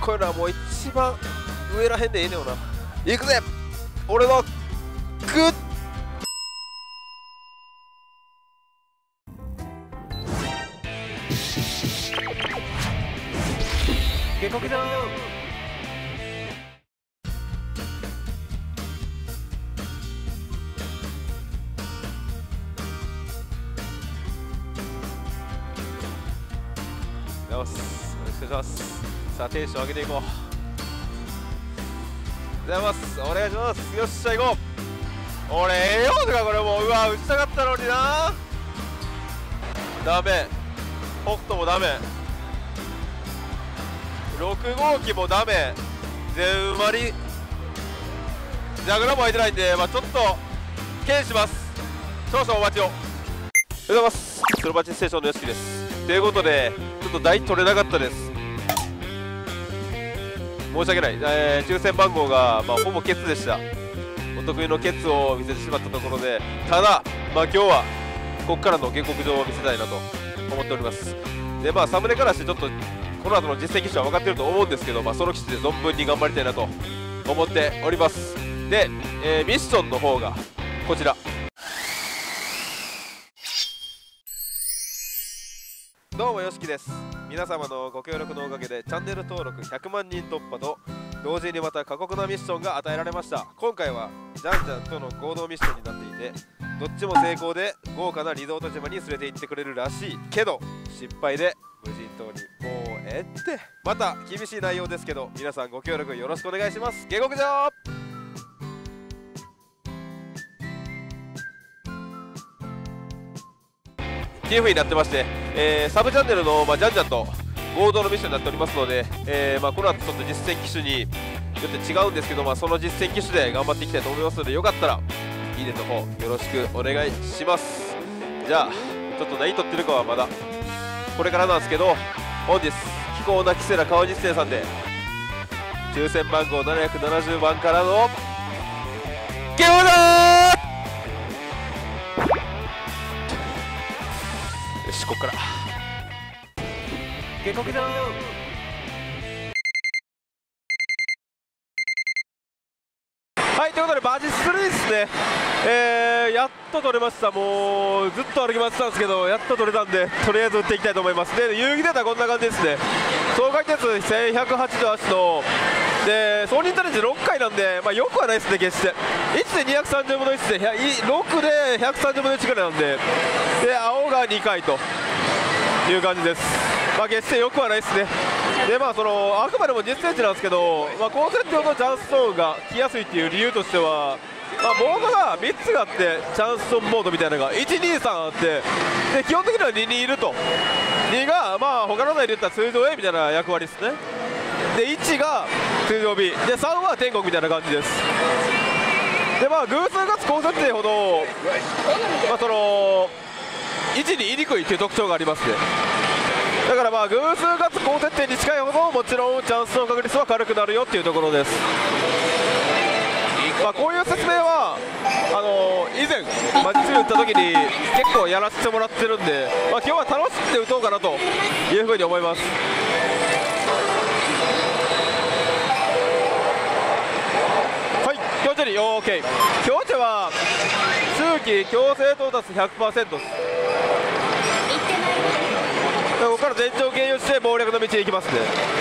こういうのはもう一番上らへんでええねよな。いくぜ俺のグッ下克上。よろしくお願いします。さあテンション上げていこう。ございます。お願いします。よっしゃ行こう。俺ええよとかこれもうわ打ちたかったのにな。ダメ。北斗もダメ。6号機もダメ。全埋まり。ジャグラも空いてないんで、ちょっと剣します。少々お待ちを。おはようございます。スロバチステーションのよしきです。ということでちょっと台取れなかったです。申し訳ない、抽選番号が、ほぼケツでした。お得意のケツを見せてしまったところで、ただ、今日はここからの下克上を見せたいなと思っております。でサムネからしてちょっとこの後の実践機種は分かっていると思うんですけど、その機種で存分に頑張りたいなと思っております。で、ミッションの方がこちら。どうもよしきです。皆様のご協力のおかげでチャンネル登録100万人突破と同時にまた過酷なミッションが与えられました。今回はジャンジャンとの合同ミッションになっていて、どっちも成功で豪華なリゾート島に連れて行ってくれるらしいけど、失敗で無人島にもうえって。また厳しい内容ですけど、皆さんご協力よろしくお願いします。下克上。っていう風になってまして、サブチャンネルの、ジャンジャンと合同のミッションになっておりますので、この後ちょっと実践機種によって違うんですけど、その実践機種で頑張っていきたいと思いますので、よかったらいいねの方よろしくお願いします。じゃあちょっと何撮ってるかはまだこれからなんですけど、本日非行なキセラ川実践さんで抽選番号770番からのゲオだー。よし、こっから下克上。はい、ということでバジス3ですね。やっと取れました。もうずっと歩き回ってたんですけど、やっと取れたんで、とりあえず打っていきたいと思います。で遊戯データはこんな感じですね。総回転数1188ので総人チャレンジ6回なんで、よくはないですね。決して1で230分の1で6で130分の1くらいなんで、青が2回という感じです。決してよくはないですね。であくまでも実践値なんですけど、高設定のチャンスゾーンが来やすいっていう理由としては、モードが3つがあって、チャンスゾーンモードみたいなのが123あって、で基本的には2にいると。2が他の台で言ったら通常 A みたいな役割ですね。で1が通常 B で3は天国みたいな感じです。で偶数かつ高設定ほど、1に言いにくいという特徴がありますね。だから偶数かつ高設定に近いほど、もちろんチャンスの確率は軽くなるよっていうところです。こういう説明は以前マジ2打った時に結構やらせてもらってるんで、今日は楽しんで打とうかなというふうに思います。はい、強調に OK。 強調は周期強制到達 100% です。ここから全長経由して謀略の道に行きますね。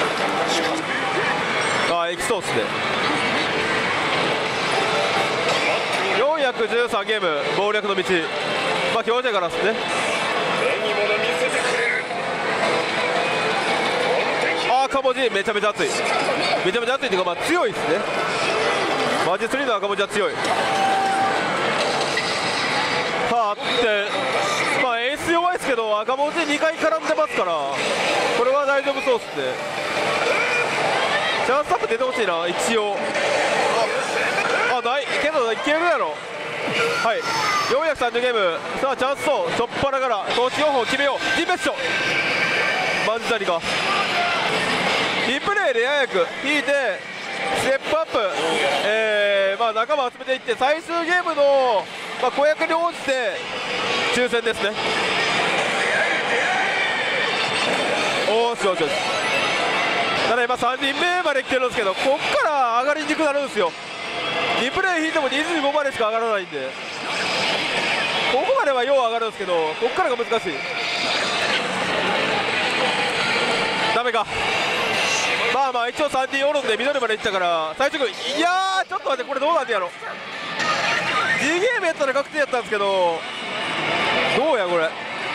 行きそうですね。413ゲーム謀略の道、強者からですね。赤文字めちゃめちゃ熱い、めちゃめちゃ熱いっていうか、強いですね。マジ3の赤文字は強い。あってエース弱いですけど、赤文字2回絡んでますから、これは大丈夫そうですね。チャンスアップ出てほしいな、一応。ないけどいけるやろ。はい、430ゲーム。さあチャンス層しょっぱなから投資4本決めよう。ディンベッショマンジタリかリプレイレア役引いてステップアップ、仲間集めていって、最終ゲームの、公約に応じて抽選ですね。おーしよしよし。 ただ今3人目まで来てるんですけど、こっから上がりにくくなるんですよ。リプレイ引いても25までしか上がらないんで、ここまではよう上がるんですけど、こっからが難しい。ダメか。まあまあ一応3人おるんで緑まで行ったから最初君、いやーちょっと待って、これどうなんでやろ。 G ゲームやったら確定やったんですけど、どうやこれ。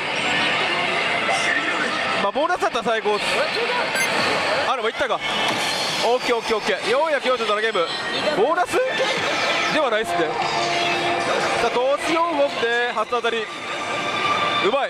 まあボーナスだったら最高っす。あ、でもいったか。オッケーオッケーオッケー。447ゲームボーナスではないっすね。さあ投資4本で初当たり、うまい。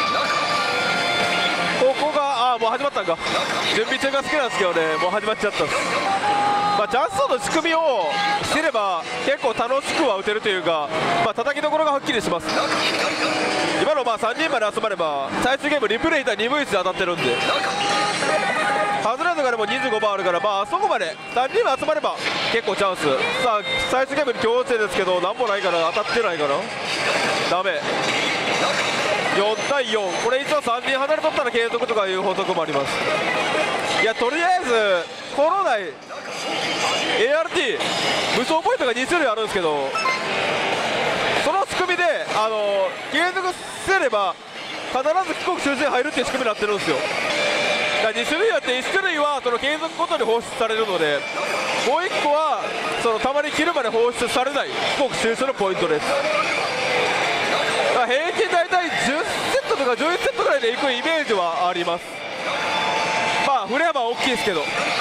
ここがもう始まったんか。準備中が好きなんですけどね、もう始まっちゃったんです。まあ、チャンスの仕組みをしてれば結構楽しくは打てるというか、まあ、叩きどころがはっきりします。今のまあ3人まで集まれば最終ゲームリプレイいたら2分1で当たってるんで、ハズレードがでも25番あるから、まああそこまで3人が集まれば結構チャンス。さあ最終ゲームに強制ですけど何もないから当たってないかな。ダメ。4対4、これ一応3人離れとったら継続とかいう法則もあります。いやとりあえずコロナ ART 無双ポイントが2種類あるんですけど、その仕組みで継続すれば必ず帰国修正入るっていう仕組みになってるんですよ。だから2種類あって1種類はその継続ごとに放出されるので、もう1個はそのたまに切るまで放出されない帰国修正のポイントです。だから平均大体10セットとか11セットぐらいでいくイメージはあります。まあ振れ幅は大きいですけど、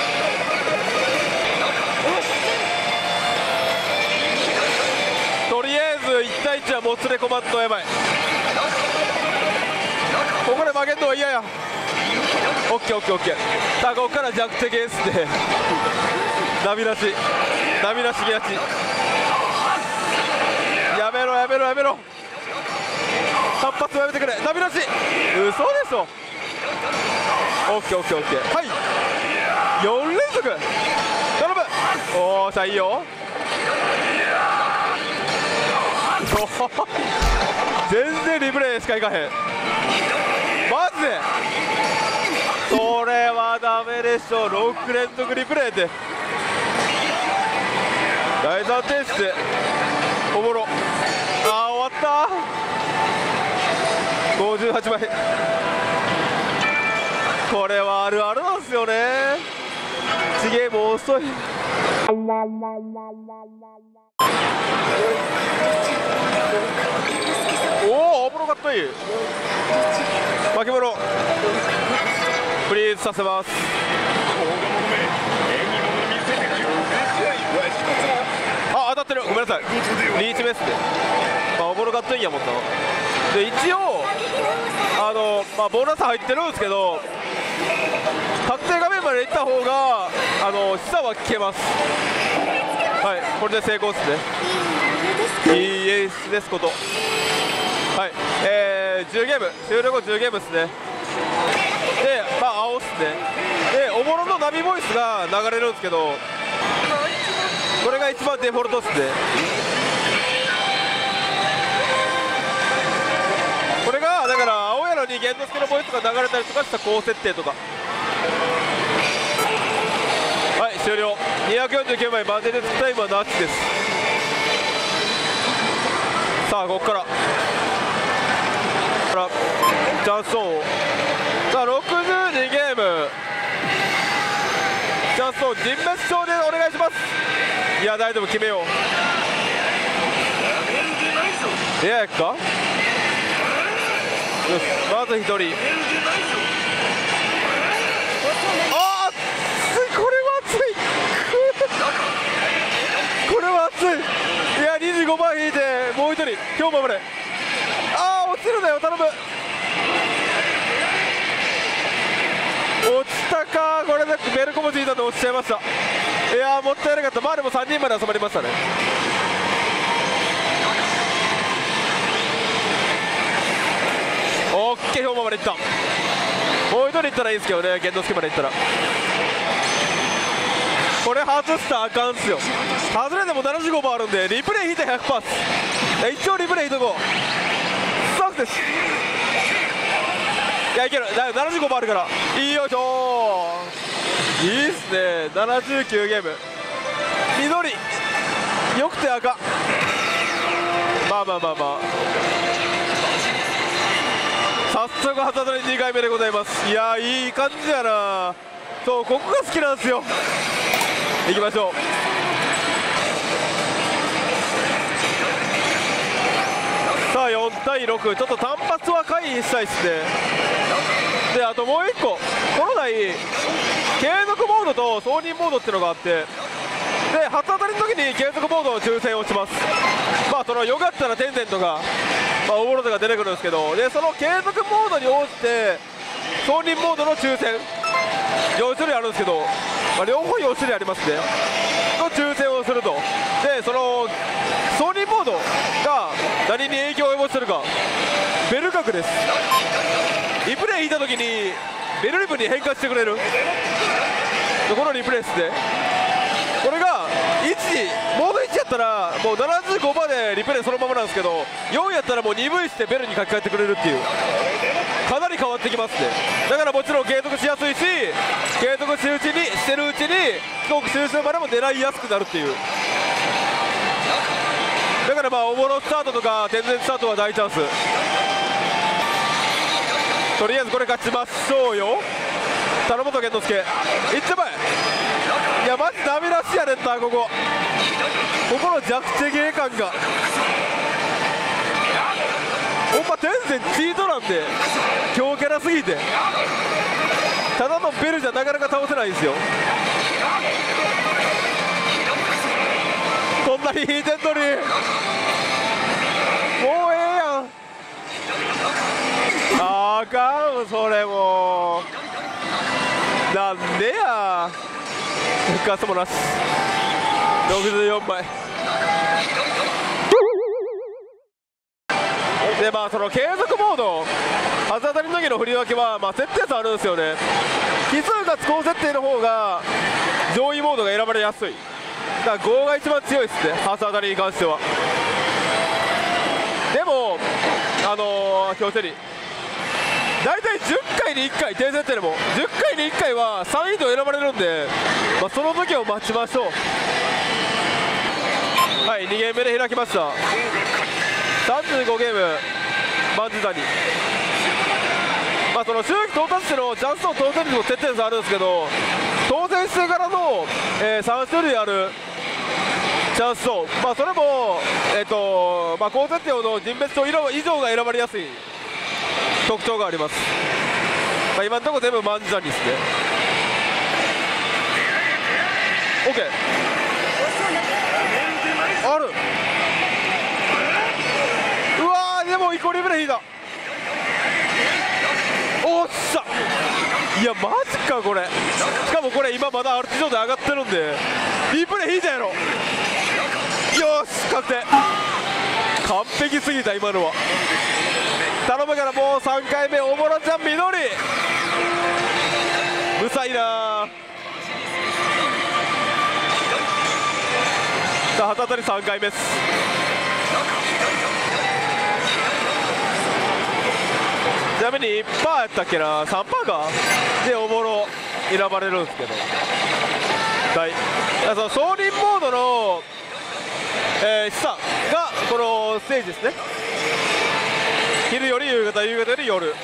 とりあえず1対1はもつれ込まんとやばい。ここで負けんのは嫌や。オッケーオッケーオッケー。さあここから弱手ゲースでナビなしナビなしゲアチ、やめろやめろやめろ、単発やめてくれ。ナビなし、嘘でしょ。オッケーオッケーオッケー。はい、4連続頼む。おーさあいいよ全然リプレイしかいかへん。マジでそれはダメでしょ。6連続リプレイで第3点数おもろ。終わった58枚。これはあるあるなんですよね。1ゲーム遅い。おお、おもろかったいい。巻物フリーズさせます。あ、当たってる。ごめんなさい。リーチメスで、まあ、おもろかったいいやもんな。で一応まあ、ボーナス入ってるんですけど、確定画面まで行った方が示唆は聞けます。はい、これで成功ですね。いいエースですこと。はい、10ゲーム終了後10ゲームですね。でまあ青っすね。でおもろのナビボイスが流れるんですけど、これが一番デフォルトっすね。これがだから青やのに玄之介のボイスが流れたりとかした高設定とか。はい終了。249枚バンデルタイムはナッチです。さあここからチャンスオン。さあ62ゲームチャンスオン人滅賞でお願いします。いや大丈夫、決めよう。エアやっか。よしまず1人。あーこれは熱いこれは熱い。いや25番引いてもう1人今日守れ。あー落ちるなよ頼む。落ちたか。これでベルコもついたんで落ちちゃいました。いやーもったいなかった。まあでも3人まで集まりましたね。オッケー、兵馬までいった。もう1人いったらいいんですけどね、玄之介までいったら。これ外したらあかんっすよ。外れでも75番あるんでリプレイ引いて 100% っす。一応リプレイ引いとこう。スタッフです。いやいける、75番あるからいいよいしょー。 いいっすね。79ゲーム緑よくて赤、まあ早速旗取り2回目でございます。いやいい感じやな。そうここが好きなんですよ。いきましょう。さあ4対6、ちょっと単発は回避したいですね。であともう1個、この台継続モードと挿入モードっていうのがあって、で初当たりの時に継続モードの抽選をします。まあそのよかったら点々とか、まあ、大物とか出てくるんですけど、でその継続モードに応じて挿入モードの抽選4種類あるんですけど、まあ、両方4種類ありますねの抽選をすると。でその挿入モードが何に影響を及ぼしてるか、ベル角です。リプレイ引いた時にベルリプに変化してくれるこのリプレイですね。これが1モード1やったらもう75%でリプレイそのままなんですけど、4やったらもう2分してベルに書き換えてくれるっていう、かなり変わってきますね。だからもちろん継続しやすいし、継続してるうちにすごく収集までも狙いやすくなるっていう。だからまあおもろスタートとか天然スタートは大チャンス。とりあえずこれ勝ちましょうよ。頼むと健之介いっちゃまえ。いやマジダメ出しやねんな。ここの弱手芸感がほんま天然チートなんで、強キャラすぎてただのベルじゃなかなか倒せないんですよ。こんなに引いてんのにもうええやん。あかんそれもうなんでや。復活もなし64枚で、まあその継続モード初当たりの時の振り分けはまあ設定差あるんですよね。奇数か高設定の方が上位モードが選ばれやすい。だから5が一番強いですね、初当たりに関しては。でも強制に大体10回に1回低設定でも10回に1回は3位と選ばれるんで、まあ、その時を待ちましょう。はい、2ゲーム目で開きました。35ゲームマンジュ谷、まあその収益到達してのチャンスの当選率も設定差あるんですけど、当選してからの、3種類あるチャンスと、まあ、それも、まあ、高設定の人別と以上が選ばれやすい特徴があります。まあ、今のところ全部マンジュ谷ですね。 OK ある。うわーでもイコリブレ引いた。おっしゃ、いやマジかこれ。しかもこれ今まだアルティ状態上がってるんでリプレイ引いたやろ。よし確定、完璧すぎた今のは。頼むからもう3回目おもろちゃん緑むさいな。さあ旗当たり3回目です。ちなみに 1% やったっけな、 3% かでおもろ選ばれるんですけど、はい、その送輪モードの、資産がこのステージですね。昼より夕方、夕方より夜。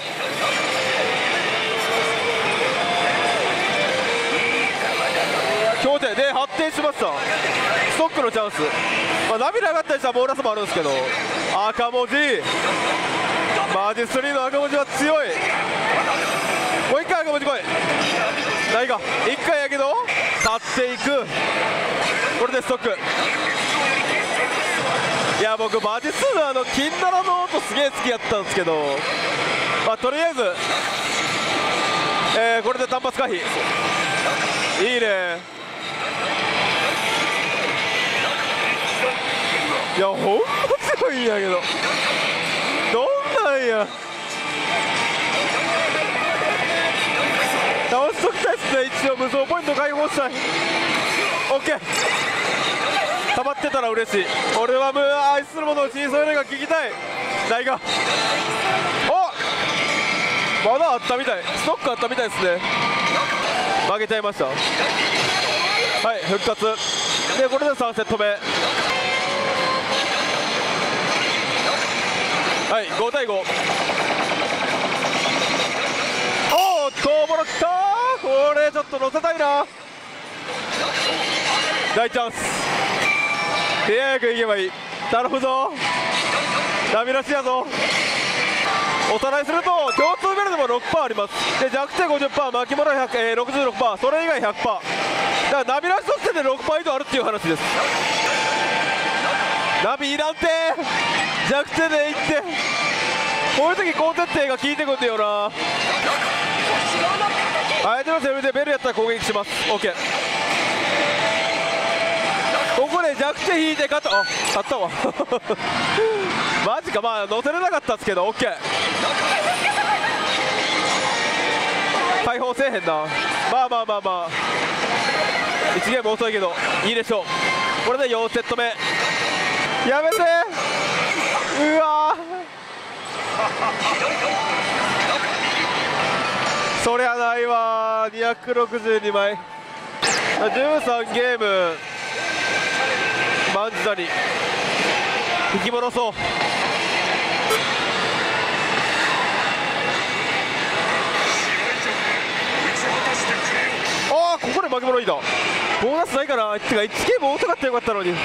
協定で発展しました。ストックのチャンス、まあ、涙上がったりしたボーナスもあるんですけど、赤文字マジ3の赤文字は強い。もう一回赤文字来い。ないか1回やけど立っていく。これでストック。いや僕マジ2の金ダラの音すげえ好きやったんですけど、まあ、とりあえず、これで単発回避いいね。いやほんま強いんやけど、どんなんや。倒しときたいっすね。一応無双ポイント解放したい。 OK 溜まってたら嬉しい。俺は愛する者の真相が聞きたい。ないかおまだあったみたい、ストックあったみたいですね。マ上げちゃいました。はい、復活でこれで3セット目。はい、5対5。おっともらった。これちょっと乗せたいな。大チャンス。早くいけばいい。頼むぞ、ダメ出しやぞ。おさらいすると共通ベルでも 6% あります。で弱点 50%、 巻物66%、それ以外 100%。 だからナビなしとしてで 6% 以上あるっていう話です。ナビいらんて、弱点でいって、こういう時高設定が効いてくんだよな。相手のセルでベルやったら攻撃します。 OK。 ここで弱点引いて勝った。あ、勝ったわマジか。まあ乗せれなかったんですけど OK。 解放せえへんな。まあ1ゲーム遅いけどいいでしょう。これで4セット目。やめて、うわそりゃないわ。262枚13ゲームマンジザに引き戻そう。ああ、ここで巻き物いいだ。ボーナスないかな。てか1ゲーム遅かったらよかったのに。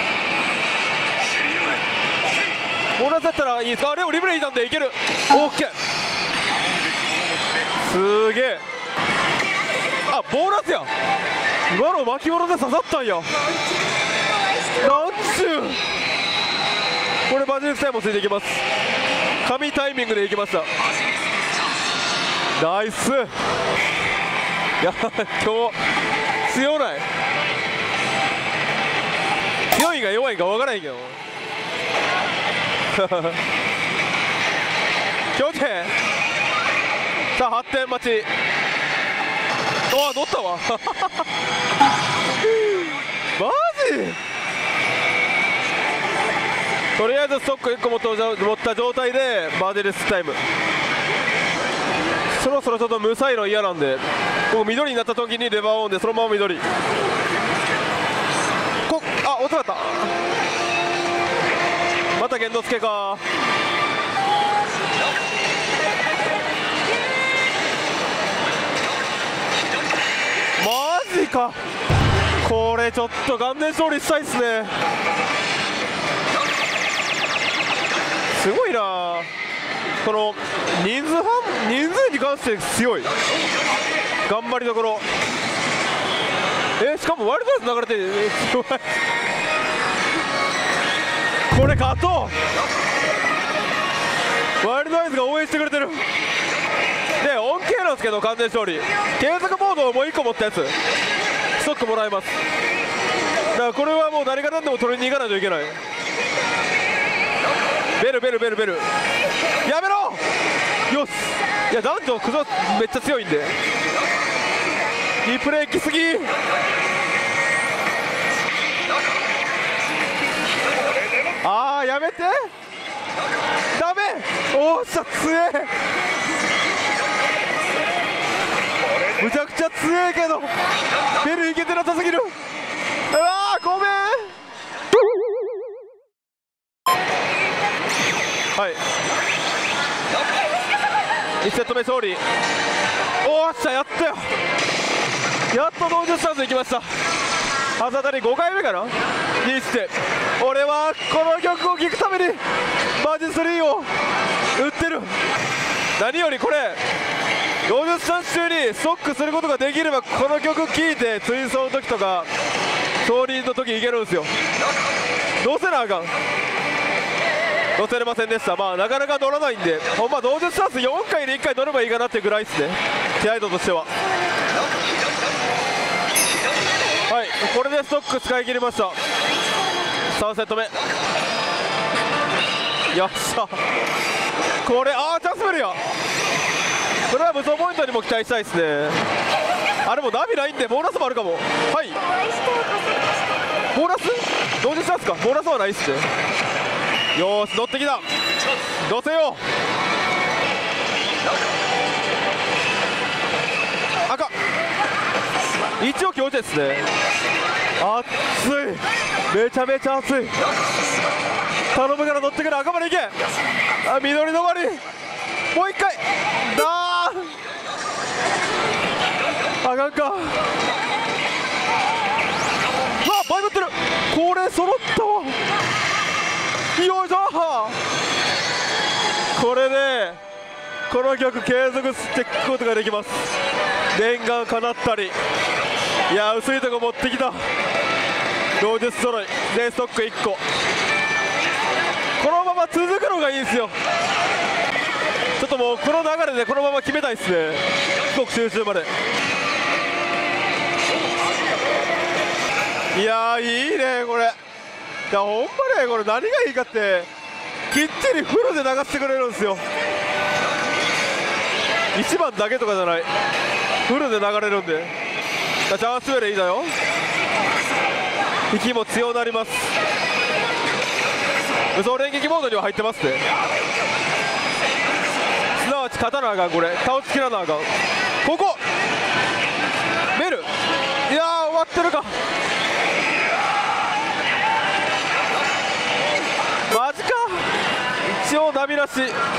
ボーナスだったらいいですか。あれをリプレイなんでいける。オッケー、すげえ。あ、ボーナスや。今の巻き物で刺さったんや。なんちゅう。これバジルさえもついていきます。神タイミングでいきました。ナイス。いや今日強ない。強いか弱いか分からへんけど強点。さあ8点待ち。ああ乗ったわマジ。とりあえずストック1個持った状態でバーデレスタイム。そろそろちょっと無サイロ嫌なんで、ここ緑になった時にレバーオンでそのまま緑。あ、遅かった。また限度付けか。マジか。これちょっと顔面勝利したいっすね。すごいな。この人数に関して強い。頑張りどころ。しかもワイルドナイツ流れて強いこれ勝とう。ワイルドナイツが応援してくれてる。で恩恵なんですけど、完全勝利継続モードをもう1個持ったやつストックもらえます。だからこれはもう誰が何でも取りに行かないといけない。ベルやめろ。よし。いや男女クソめっちゃ強いんでリプレイ来すぎ。あーやめて、ダメ。おっしゃ強え。むちゃくちゃ強えけどベルいけてなさすぎる。うわーごめん。はい、1セット目勝利。おっしゃやったよ。やっと同時スタンスいきました。ハザードに5回目かなにして、俺はこの曲を聴くためにマジ3を売ってる。何よりこれ同時スタンス中にストックすることができれば、この曲聴いて追走の時とか勝利の時いけるんですよ。どうせなあかん。乗せれませんでした。まあなかなか乗らないんで、ほんま同時スタンス4回で1回乗ればいいかなっていうぐらいですね、手合い度としては。はい、これでストック使い切りました。3セット目。よっしゃ。これチャンスベルや。これは無双ポイントにも期待したいですね。あれもナビないんでボーナスもあるかも。はい、ボーナス同時スタンスか。ボーナスはないっすね。よーし乗ってきた。乗せよう。赤一応気持ちいいですね。熱い、めちゃめちゃ熱い。頼むから乗ってくる、赤まで行け。あ、緑のまり、もう一回だー、あかんか。バイブってる、これ揃ったわ。よいしょ。これでこの曲継続していくことができます。念願かなったり。いや、薄いとこ持ってきた。同日揃いでストック1個。このまま続くのがいいんですよ。ちょっともうこの流れでこのまま決めたいですね、帰国集中まで。いやー、いいねこれ。いや、ほんまね、これ何がいいかってきっちりフルで流してくれるんですよ。1番だけとかじゃない、フルで流れるんで。チャンスウェルいいだよ。息も強くなります。武装連撃モードには入ってますね。すなわち勝たなあかん、これ倒しきらなあかん。ここメル、いやー終わってるか。マジか。一応波なし、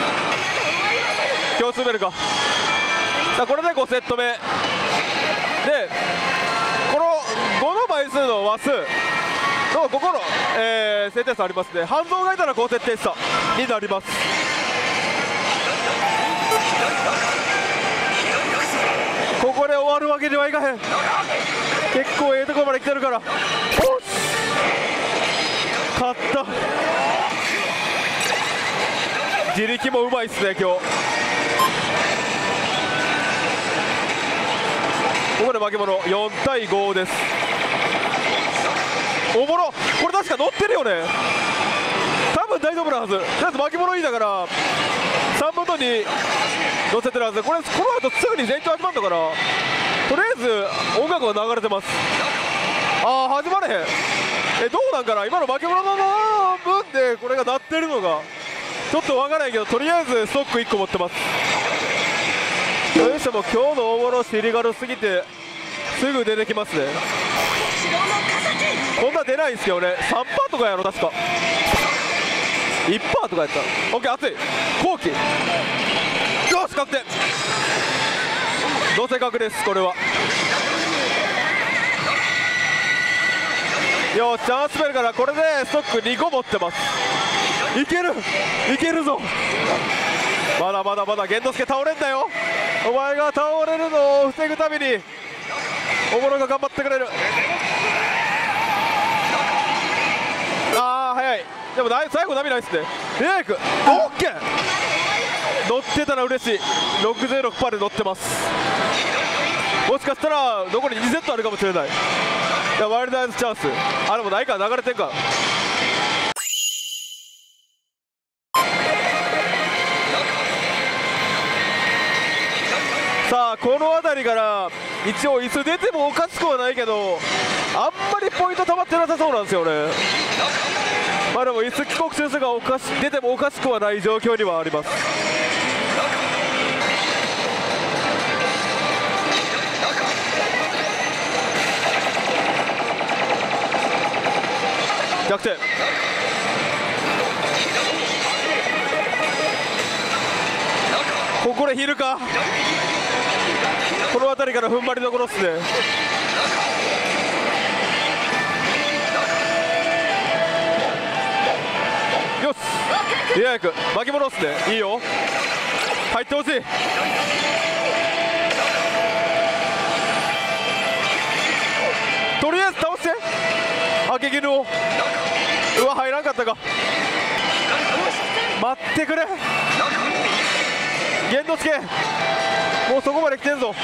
今日詰めるか。さあこれで5セット目で、この5の倍数の和数のここの、設定差ありますね。半蔵がいたら高設定差になります。ここで終わるわけにはいかへん。結構ええところまで来てるから。おっし、勝った。自力もうまいっすね今日。ここで負け物4対5です。おもろ、これ確か乗ってるよね。多分大丈夫なはず。とりあえず負け物いいだから3分の2乗せてるはず。これこの後すぐに全長始まるんだから、とりあえず音楽は流れてます。ああ、始まれへん。どうなんかな、今の負け物の分でこれが鳴ってるのがちょっとわからないけど、とりあえずストック1個持ってます。それにしても今日の大物シリガルすぎてすぐ出てきますね。こんな出ないんですけどね。3%とかやろ確か。1%とかやった。オッケー、熱い後期。よし確定。同性格です。これはよし、チャンスベルからこれでストック2個持ってます。いけるいけるぞ。まだまだまだ。玄之介倒れんだよ。お前が倒れるのを防ぐためにおもろが頑張ってくれる。ああ早い。でも最後波ないっすね。レイクオッケー。乗ってたら嬉しい。66%で乗ってます。もしかしたら残り2セットあるかもしれない。いや、ワイルドアイズチャンス。あ、でもないか、流れてんか。さあこの辺りから一応椅子出てもおかしくはないけど、あんまりポイント溜まってなさそうなんですよね。まあでも椅子帰国中数が出てもおかしくはない状況にはあります。逆転。ここでヒルか。この辺りから踏ん張りどころっすね。よし、いや、巻き戻すね。いいよ、入ってほしい。とりあえず倒して。あけぎるを、うわ入らんかったか。待ってくれ玄之介、もうそこまで来てんぞ。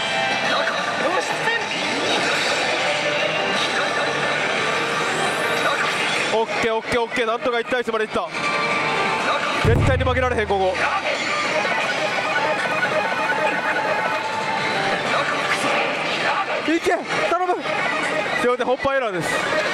オッケーオッケーオッケー、なんとか1対1までいった。絶対に負けられへんここ。いけ頼む。すいません、ホッパーエラーです。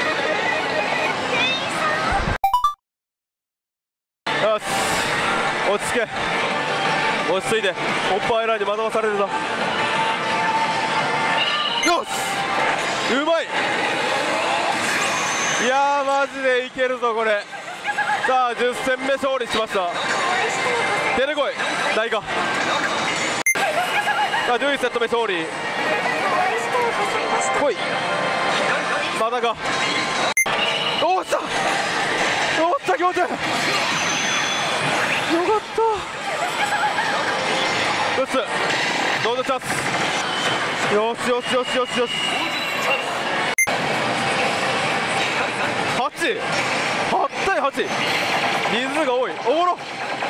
よし落ち着け、落ち着いて。ホッパーエラーに惑わされるな。よしマジでいけるぞこれ。さあ10戦目勝利しました。出てこいないか。さあ11セット目勝利。来いまだか。おっしゃおっしゃ気持ちいい。よかったよしどうぞチャンス。よしよしよしよしよし。8対8、人数が多い。おもろ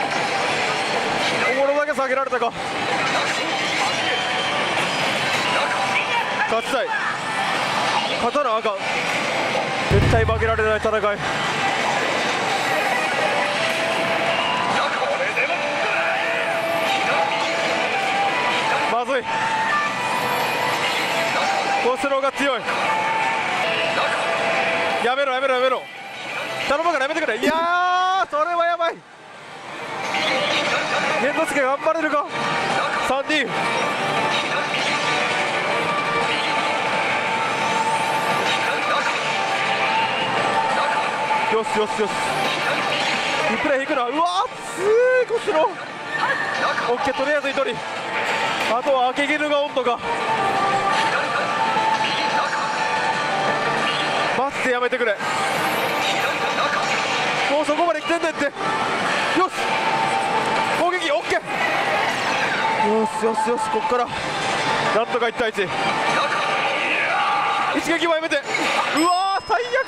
だけ下げられたか。勝ちたい。勝たなあかん。絶対負けられない戦い。まずい。コスロが強い。やめろやめろやめろ。頼むからやめてくれ。いやーそれはやばい。玄之介頑張れるか。3人よしよしよし。いくらいくら。うわーすーこっちのオッケー。とりあえず1人。あとは明け絹が温度か。マジでやめてくれ。もうそこまで来てんねんって。よし攻撃オッケー。よしよしよし。こっからなんとか1対1。一撃もやめて。うわー最悪。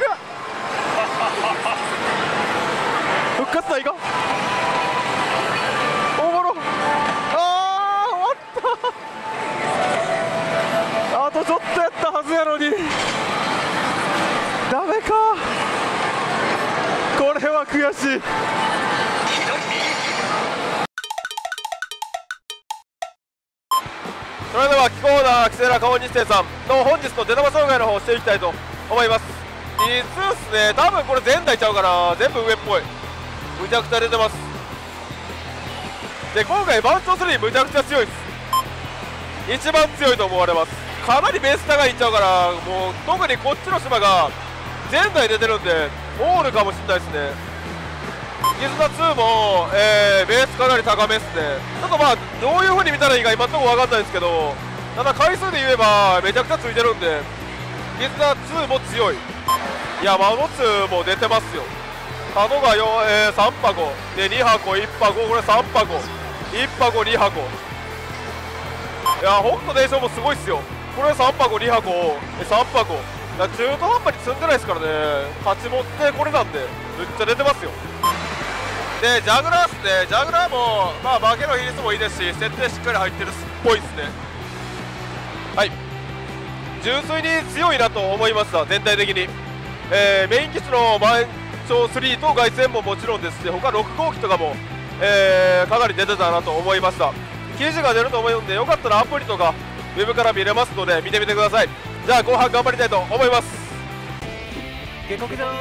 復活ないか。おもろ。あー終わった。あとちょっとやったはずやのにダメか。これは悔しい。それではキコーナーキセラ川西生さんの本日の出玉障害の方をしていきたいと思います。いつっすね。多分これ前代ちゃうかな。全部上っぽい。むちゃくちゃ出てます。で今回バンチョ3むちゃくちゃ強いです。一番強いと思われます。かなりベース高いんちゃうから。もう特にこっちの島が前代出てるんでオールかもしれないですね。絆2も、ベースかなり高めですね。ちょっとまあどういう風に見たらいいか今のところ分かんないですけど、ただ回数で言えばめちゃくちゃついてるんで絆2も強い。いやマモ2も出てますよ。カノが3箱で2箱1箱、これ3箱1箱2箱。いやほんと電車もすごいっすよ。これ3箱2箱3箱。中途半端に積んでないですからね。勝ち持ってこれなんでめっちゃ出てますよ。でジャグラーっすね。ジャグラーもまあ化けの比率もいいですし設定しっかり入ってるっぽいっすね。はい、純粋に強いなと思いました。全体的に、メイン機種の満潮3と凱旋ももちろんですし、他6号機とかも、かなり出てたなと思いました。記事が出ると思うのでよかったらアプリとかウェブから見れますので見てみてください。じゃあ後半頑張りたいと思います。下克上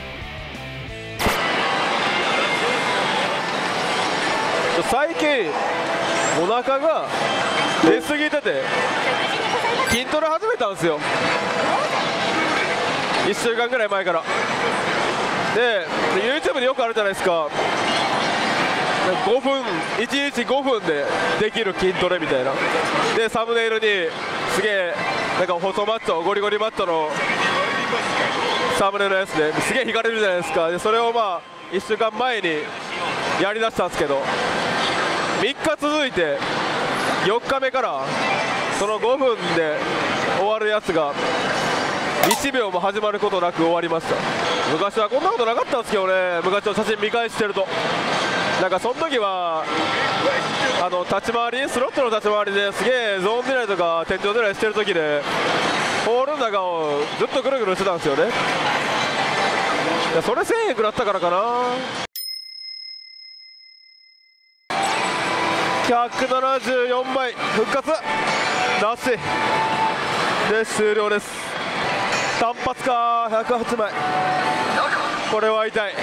最近お腹が出過ぎてて筋トレ始めたんですよ。1週間ぐらい前から。で YouTube でよくあるじゃないですか。5分1日5分でできる筋トレみたいな。でサムネイルにすげえなんか細マッチョゴリゴリマッチョのサムネのやつですげえ惹かれるじゃないですか。でそれをまあ1週間前にやりだしたんですけど、3日続いて4日目からその5分で終わるやつが1秒も始まることなく終わりました。昔はこんなことなかったんですけどね。昔の写真見返してるとなんかその時は立ち回りスロットの立ち回りですげえゾーン狙いとか天井狙いしてる時でホールの中をずっとぐるぐるしてたんですよね。いやそれ1000円くらったからかな。174枚復活なしで終了です。単発か108枚。これは痛い。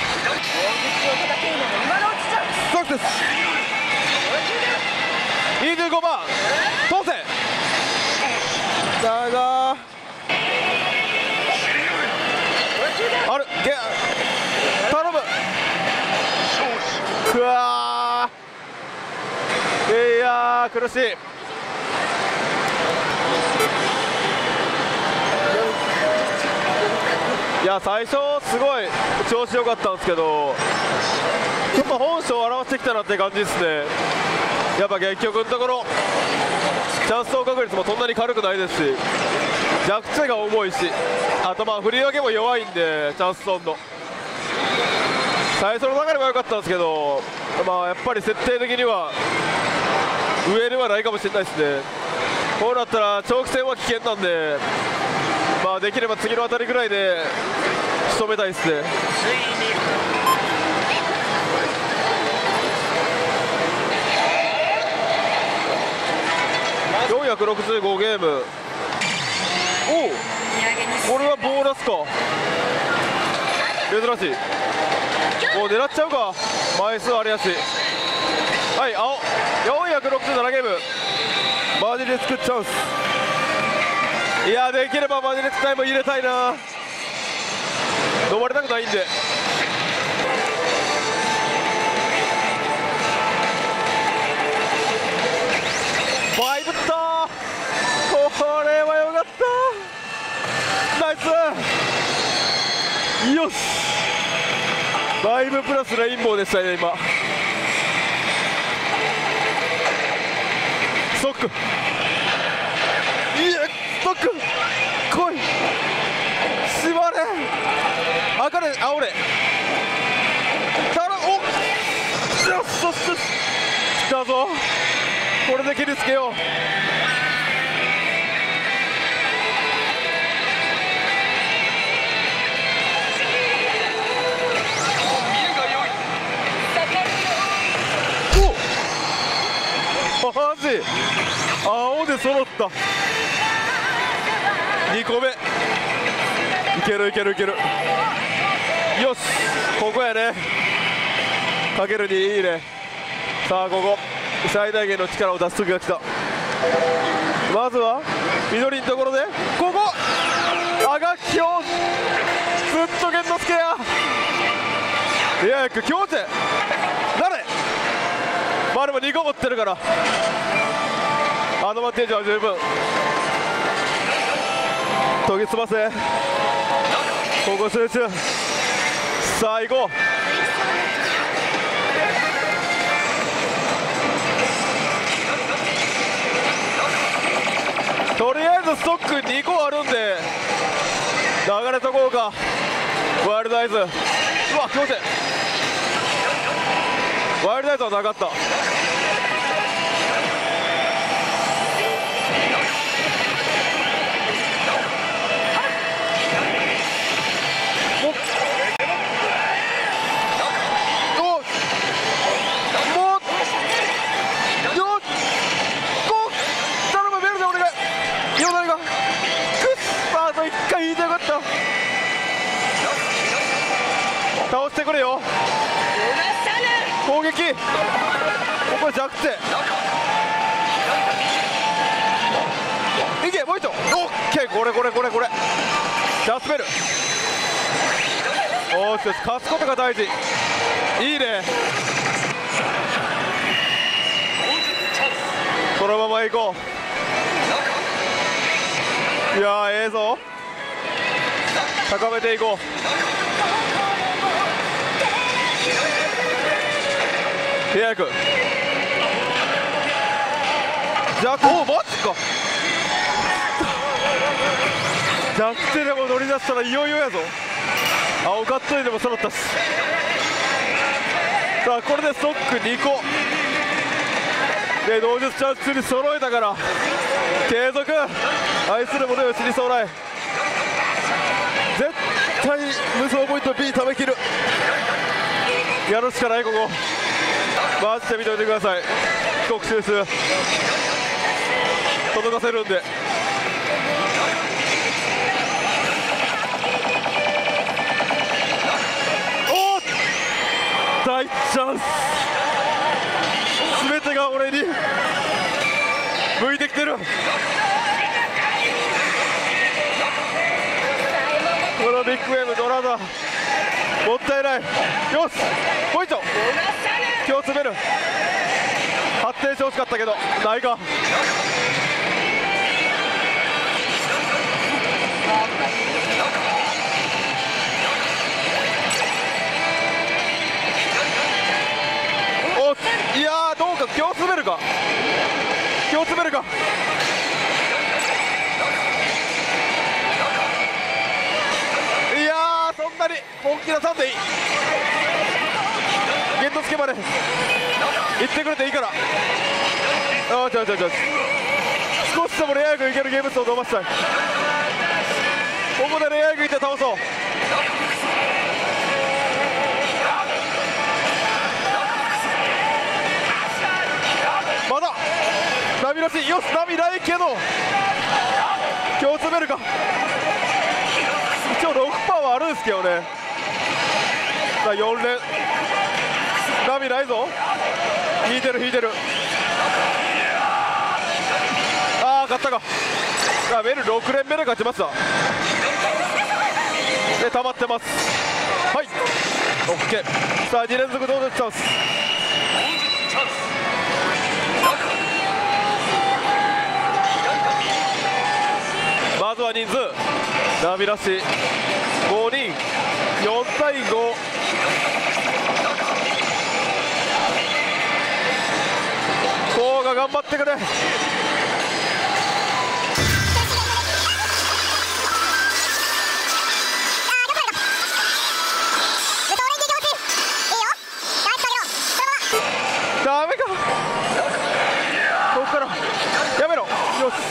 サクセス25番当選だがあるー苦しい。いや最初すごい調子良かったんですけど、ちょっと本性を表してきたなって感じですね。やっぱ結局のところチャンス走確率もそんなに軽くないですし、弱点が重いし、あとまあ振り分けも弱いんで、チャンス走の最初の流れは良かったんですけど、まあやっぱり設定的には上ではないかもしれないですね。こうなったら長期戦は危険なんで、まあできれば次のあたりぐらいで仕留めたいですね。465ゲーム。おお、これはボーナスか、珍しい。もう狙っちゃうか、枚数ありやし。はい、青467ゲーム、マジで作っちゃうんす。いやできればマジレスタイム入れたいな、飲まれたくないんで。ファイブった、これはよかった、ナイス、よし、バイブプラスレインボーでしたね今。ストック、いやストック来い、縛れ、あかれ、あおれ頼む、おっ、よし、そして来たぞ、これで切りつけよう。マジ青で揃った、2個目いけるいけるいける、よし、ここやね、かける2いいね。さあここ最大限の力を出す時が来た。まずは緑のところでここあがきょうずっとゲンノスケや、いや強制誰、まあでも2個持ってるからアドバンテージは十分。研ぎ澄ませ、ここ集中、さあ行こう。とりあえずストック2個あるんで流れとこうか。ワイルドアイズ、うわ強制、ワイルドアイズはなかった。倒してくれよ、攻撃、ここ弱点いけ、もう一丁、オッケー、これこれこれこれ、ジャスペル、おーしよし、勝つことが大事、いいね、このままいこう。いやー、ええぞ、高めていこう。ヘア君弱、おおマジか、弱点でも乗り出したらいよいよやぞ。青カットインでも揃ったし、さあこれでストック2個で同日チャンスに揃えたから継続、愛する者よ死にそうない、絶対無双ポイント B 食べきる、やるしかない。ここマジで見といてください、帰国収集届かせるんで。おっ、大チャンス、全てが俺に向いてきてる。このビッグウェーブドラだ、もったいない。よし、もう一丁、今日詰める、8 転してほしかったけどないか。おいやーどうか今日詰めるか今日詰めるか。いやーそんなに本気出さんでいい。ゲットつけまで行ってくれていいから。あちょ少しでもレア役いけるゲーム数を伸ばしたい。ここでレア役いって倒そう。まだナビらしい。よしナビないけど今日詰めるか。一応6%はあるんですけどね。さあ4連ナビないぞ。引いてるああ勝ったか。さあメル6連目で勝ちました。で溜まってます。はい OK。 さあ2連続同点チャンス。まずは人数ナビらし5人4対5。こうが頑張ってくれ。ダメかここからやめろ。よし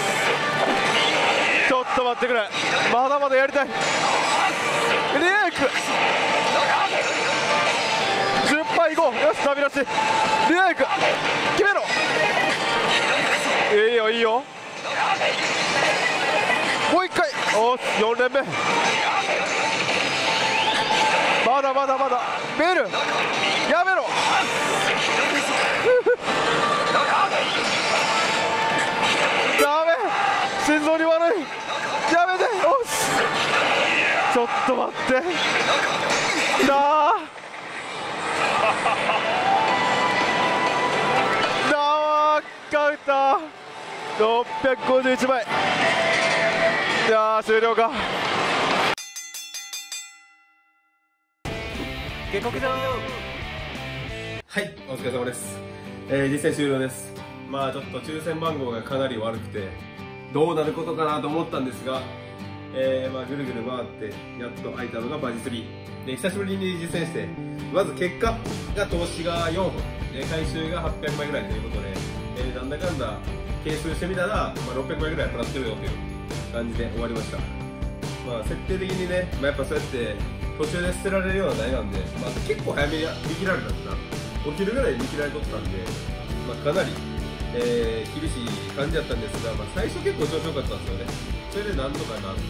ちょっと待ってくれ。まだまだやりたい。リエイク10杯いこう。よし旅立ちリエイク決めろ。いいよいいよもう一回。おっ4連目まだベルやめろダメ心臓に悪い。やめて。おしちょっと待ってさあカウンター651枚。いやー終了か。下克上。はいお疲れ様です。実戦終了です。まあちょっと抽選番号がかなり悪くてどうなることかなと思ったんですが、まあぐるぐる回ってやっと開いたのがバジ3で久しぶりに実践して、まず結果が投資が4本で回収が800枚ぐらいということで、なんだかんだ係数してみたら、まあ、600枚ぐらいプラスしてるよという感じで終わりました。まあ設定的にね、まあ、やっぱそうやって途中で捨てられるような台なんで、まあ、結構早めに見切られたんだな。お昼ぐらいに見切られとったんで、まあ、かなり厳しい感じだったんですが、まあ、最初結構調子良かったんですよね。それでなんとかなって、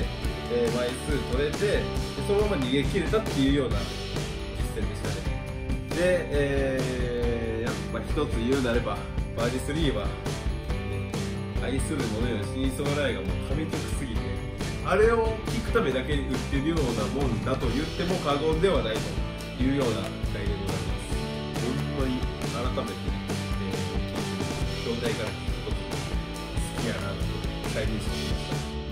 枚数取れてそのまま逃げ切れたっていうような実践でしたね。で、やっぱ一つ言うなればバージ3は、愛する者より死にそうないがもう神得すぎて、あれを聞くためだけに売ってるようなもんだと言っても過言ではないというような機会でございます。本当に改めて、兄弟から聞くこと好きやなと再認識しました。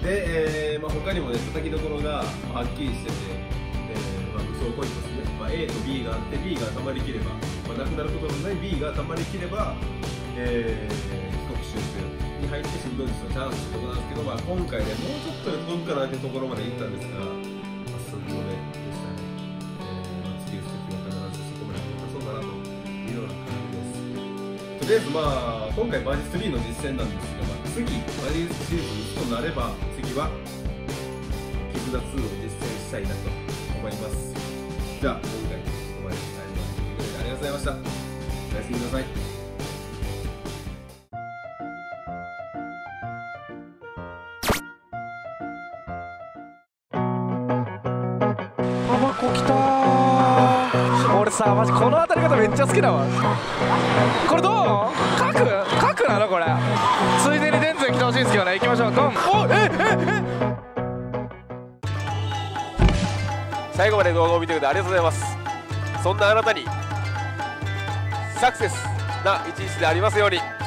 で、まあ、他にもね叩きどころがはっきりしてて、まあ、武装ポイントですね、まあ、A と B があって B がたまりきれば、まあ、なくなることのない B がたまりきれば、帰国修正に入って新聞紙のチャンスところなんですけど、まあ、今回ねもうちょっとで届くかなってところまで行ったんですが、まあ、すんごめんでしたね。まあ、次打つ時は必ずそこまで出そうかなというような感じです。とりあえずまあ今回バージ3の実践なんですが、まあ、次バージシリーズ1となれば次はキズナ2を実践したいなと思います。じゃあ今回ここまでしたいと思います。ありがとうございました。おやすみなさい。タバコきたー。俺さマジこの当たり方めっちゃ好きだわ。これどう？角なのこれ。ついでにデンゼル来てほしいんですけどね。行きましょう。ドン。お最後まで動画を見てくれてありがとうございます。そんなあなたにサクセスな一日でありますように。